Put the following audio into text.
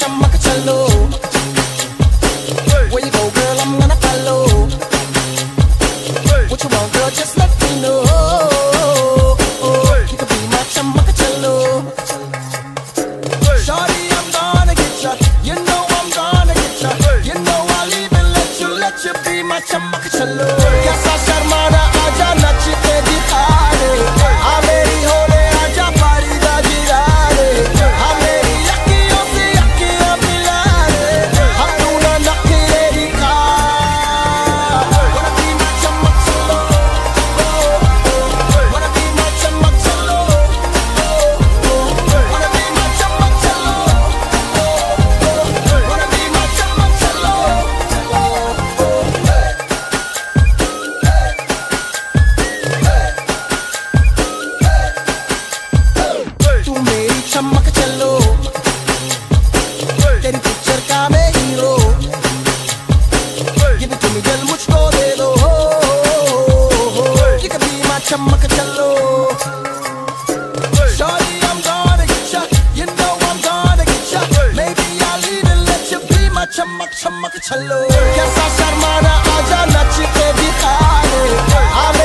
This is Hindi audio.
चमक चलो. Where you go, girl, I'm gonna follow. What you want, girl, just let me know. You can be my चमक चलो. Shorty, I'm gonna get ya. You know I'm gonna get ya. You know I'll even let you be my चमक चलो. कैसा शर्माना आजा नच के दिखा दे. हाँ मेरी होले आजा पारी दा गिरा दे. हाँ मेरी अखियों से अखियाँ मिला दे. हाँ तू ना नखरे दिखा. Wanna be my चमक चलो. Wanna be my चमक चलो. Wanna be my चमक चलो. Wanna be my चमक चलो. तू मेरी चमक चलो. तेरी पिक्चर का मैं hero. Give it to me दिल मुझको दे दो. You can be my चमक चलो. Shorty, I'm gonna get ya. You know I'm gonna get ya. Maybe I'll even let you be my चमक चलो. कैसा शर्माना आजा नच के दिखा दे.